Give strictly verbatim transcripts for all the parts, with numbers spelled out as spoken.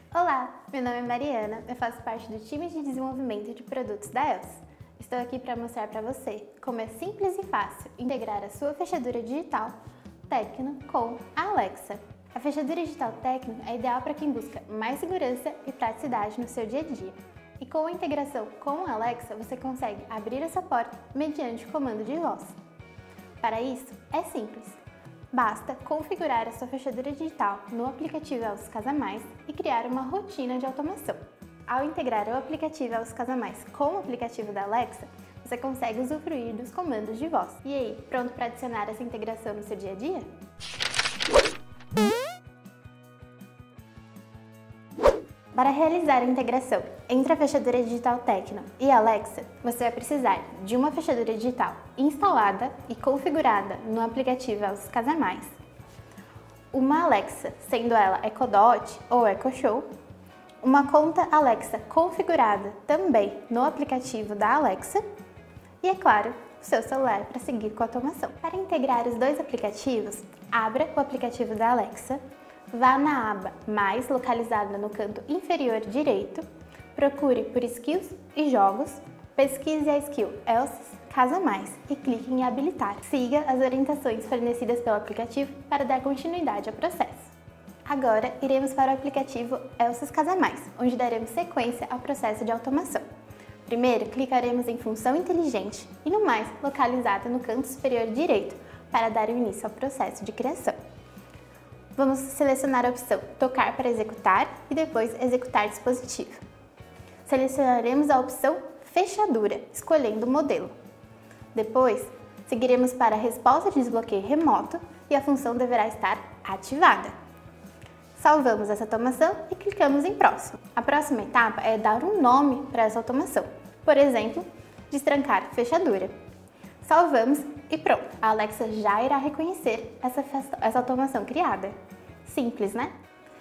Olá, meu nome é Mariana, eu faço parte do time de desenvolvimento de produtos da Else. Estou aqui para mostrar para você como é simples e fácil integrar a sua fechadura digital Tecno com a Alexa. A fechadura digital Tecno é ideal para quem busca mais segurança e praticidade no seu dia a dia. E com a integração com a Alexa, você consegue abrir essa porta mediante o comando de voz. Para isso, é simples. Basta configurar a sua fechadura digital no aplicativo Else Casa Mais e criar uma rotina de automação. Ao integrar o aplicativo Else Casa Mais com o aplicativo da Alexa, você consegue usufruir dos comandos de voz. E aí, pronto para adicionar essa integração no seu dia a dia? Para realizar a integração entre a fechadura digital Tecno e a Alexa, você vai precisar de uma fechadura digital instalada e configurada no aplicativo Else Casa Mais, uma Alexa, sendo ela Echo Dot ou Echo Show, uma conta Alexa configurada também no aplicativo da Alexa e, é claro, o seu celular para seguir com a automação. Para integrar os dois aplicativos, abra o aplicativo da Alexa, vá na aba Mais, localizada no canto inferior direito, procure por Skills e Jogos, pesquise a skill Else Casa Mais e clique em Habilitar. Siga as orientações fornecidas pelo aplicativo para dar continuidade ao processo. Agora, iremos para o aplicativo Else Casa Mais, onde daremos sequência ao processo de automação. Primeiro, clicaremos em Função Inteligente e no Mais, localizada no canto superior direito, para dar início ao processo de criação. Vamos selecionar a opção Tocar para executar e depois Executar dispositivo. Selecionaremos a opção Fechadura, escolhendo o modelo. Depois, seguiremos para a resposta de desbloqueio remoto e a função deverá estar ativada. Salvamos essa automação e clicamos em Próximo. A próxima etapa é dar um nome para essa automação, por exemplo, destrancar fechadura. Salvamos e pronto, a Alexa já irá reconhecer essa, essa automação criada. Simples, né?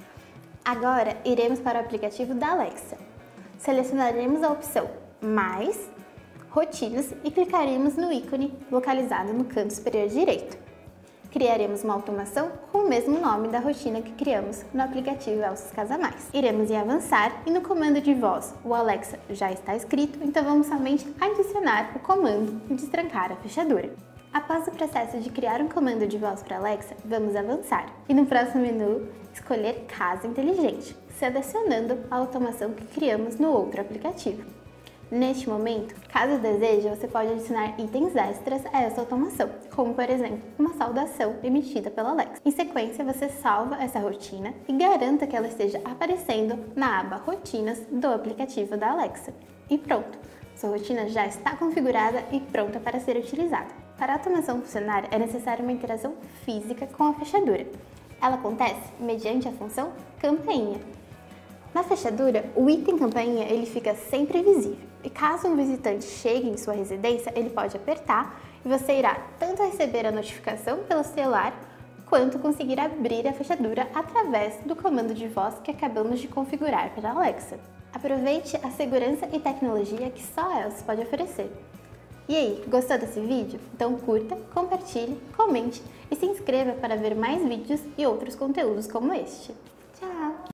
Agora, iremos para o aplicativo da Alexa. Selecionaremos a opção Mais, Rotinas e clicaremos no ícone localizado no canto superior direito. Criaremos uma automação com o mesmo nome da rotina que criamos no aplicativo Else Casa Mais. Iremos em Avançar e no comando de voz o Alexa já está escrito, então vamos somente adicionar o comando de destrancar a fechadura. Após o processo de criar um comando de voz para Alexa, vamos avançar e no próximo menu escolher Casa Inteligente, selecionando a automação que criamos no outro aplicativo. Neste momento, caso deseje, você pode adicionar itens extras a essa automação, como por exemplo, uma saudação emitida pela Alexa. Em sequência, você salva essa rotina e garanta que ela esteja aparecendo na aba Rotinas do aplicativo da Alexa. E pronto, sua rotina já está configurada e pronta para ser utilizada. Para a automação funcionar, é necessária uma interação física com a fechadura. Ela acontece mediante a função campainha. Na fechadura, o item campainha ele fica sempre visível e caso um visitante chegue em sua residência, ele pode apertar e você irá tanto receber a notificação pelo celular quanto conseguir abrir a fechadura através do comando de voz que acabamos de configurar para a Alexa. Aproveite a segurança e tecnologia que só a Else pode oferecer. E aí, gostou desse vídeo? Então curta, compartilhe, comente e se inscreva para ver mais vídeos e outros conteúdos como este.